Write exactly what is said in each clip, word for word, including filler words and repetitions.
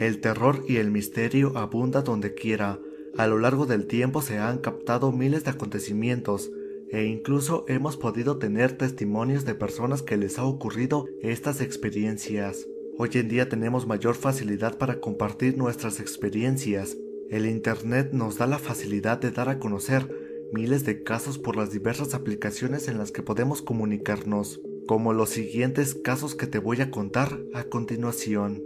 El terror y el misterio abundan donde quiera. A lo largo del tiempo se han captado miles de acontecimientos e incluso hemos podido tener testimonios de personas que les ha ocurrido estas experiencias. Hoy en día tenemos mayor facilidad para compartir nuestras experiencias. El internet nos da la facilidad de dar a conocer miles de casos por las diversas aplicaciones en las que podemos comunicarnos, como los siguientes casos que te voy a contar a continuación.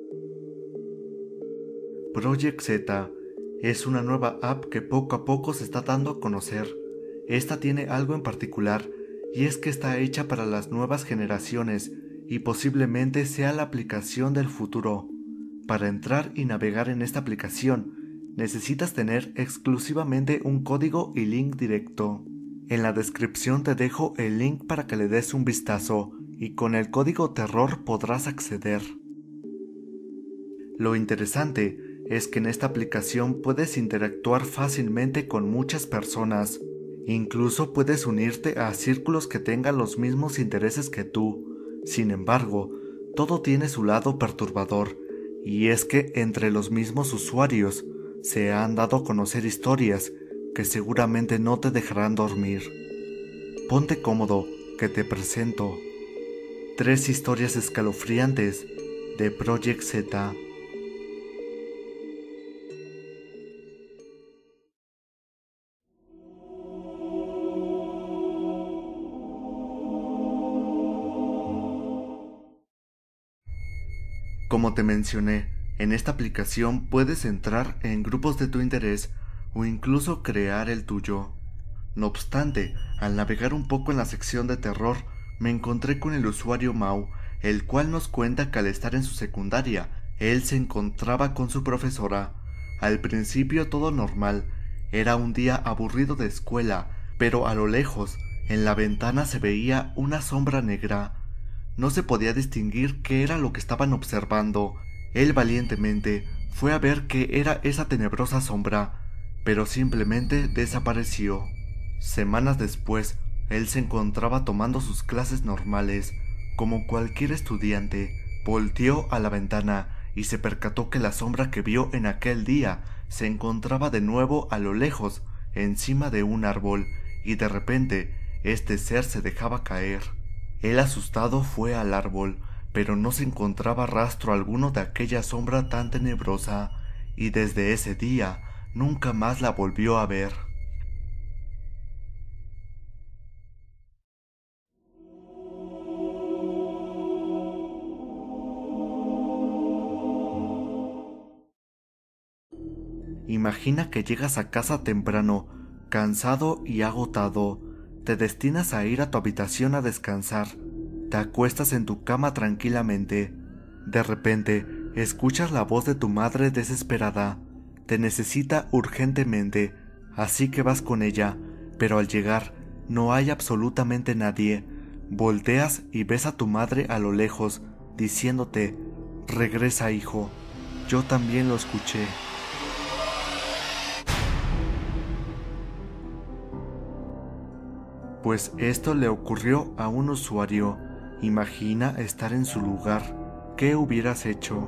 Project Z es una nueva app que poco a poco se está dando a conocer. Esta tiene algo en particular, y es que está hecha para las nuevas generaciones y posiblemente sea la aplicación del futuro. Para entrar y navegar en esta aplicación, necesitas tener exclusivamente un código y link directo. En la descripción te dejo el link para que le des un vistazo, y con el código terror podrás acceder. Lo interesante es que en esta aplicación puedes interactuar fácilmente con muchas personas. Incluso puedes unirte a círculos que tengan los mismos intereses que tú. Sin embargo, todo tiene su lado perturbador, y es que entre los mismos usuarios se han dado a conocer historias que seguramente no te dejarán dormir. Ponte cómodo, que te presento tres historias escalofriantes de Project Z. Como te mencioné, en esta aplicación puedes entrar en grupos de tu interés o incluso crear el tuyo. No obstante, al navegar un poco en la sección de terror, me encontré con el usuario Mau, el cual nos cuenta que al estar en su secundaria, él se encontraba con su profesora. Al principio todo normal, era un día aburrido de escuela, pero a lo lejos, en la ventana se veía una sombra negra. No se podía distinguir qué era lo que estaban observando. Él valientemente fue a ver qué era esa tenebrosa sombra, pero simplemente desapareció. Semanas después, él se encontraba tomando sus clases normales. Como cualquier estudiante, volteó a la ventana y se percató que la sombra que vio en aquel día se encontraba de nuevo a lo lejos, encima de un árbol, y de repente, este ser se dejaba caer. Él asustado fue al árbol, pero no se encontraba rastro alguno de aquella sombra tan tenebrosa, y desde ese día nunca más la volvió a ver. Imagina que llegas a casa temprano, cansado y agotado. Te destinas a ir a tu habitación a descansar. Te acuestas en tu cama tranquilamente. De repente, escuchas la voz de tu madre desesperada. Te necesita urgentemente, así que vas con ella, pero al llegar, no hay absolutamente nadie. Volteas y ves a tu madre a lo lejos, diciéndote: «Regresa, hijo». Yo también lo escuché. Pues esto le ocurrió a un usuario. Imagina estar en su lugar. ¿Qué hubieras hecho?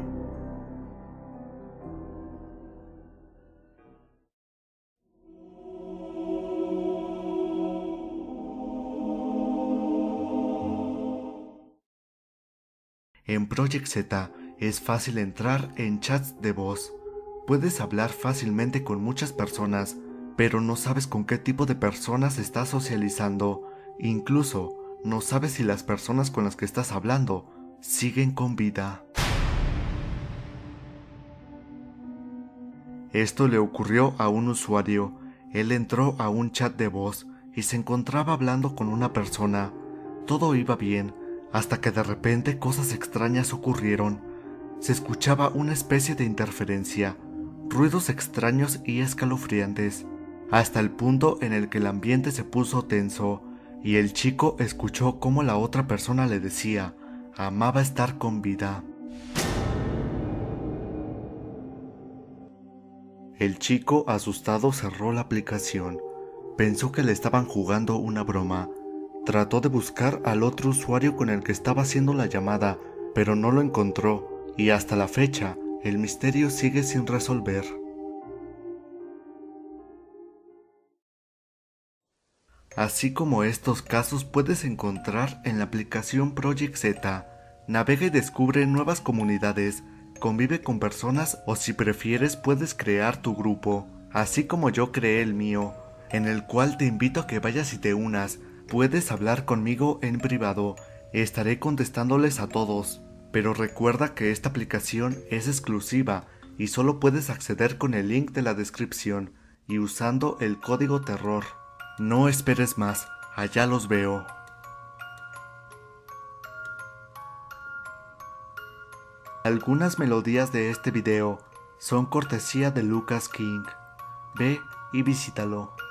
En Project Z es fácil entrar en chats de voz. Puedes hablar fácilmente con muchas personas, pero no sabes con qué tipo de personas estás socializando. Incluso no sabes si las personas con las que estás hablando siguen con vida. Esto le ocurrió a un usuario. Él entró a un chat de voz y se encontraba hablando con una persona. Todo iba bien, hasta que de repente cosas extrañas ocurrieron. Se escuchaba una especie de interferencia, ruidos extraños y escalofriantes, hasta el punto en el que el ambiente se puso tenso, y el chico escuchó cómo la otra persona le decía: amaba estar con vida. El chico, asustado, cerró la aplicación. Pensó que le estaban jugando una broma. Trató de buscar al otro usuario con el que estaba haciendo la llamada, pero no lo encontró, y hasta la fecha, el misterio sigue sin resolver. Así como estos casos puedes encontrar en la aplicación Project Z. Navega y descubre nuevas comunidades, convive con personas o si prefieres puedes crear tu grupo, así como yo creé el mío, en el cual te invito a que vayas y te unas. Puedes hablar conmigo en privado, estaré contestándoles a todos, pero recuerda que esta aplicación es exclusiva y solo puedes acceder con el link de la descripción y usando el código terror. No esperes más, allá los veo. Algunas melodías de este video son cortesía de Lucas King. Ve y visítalo.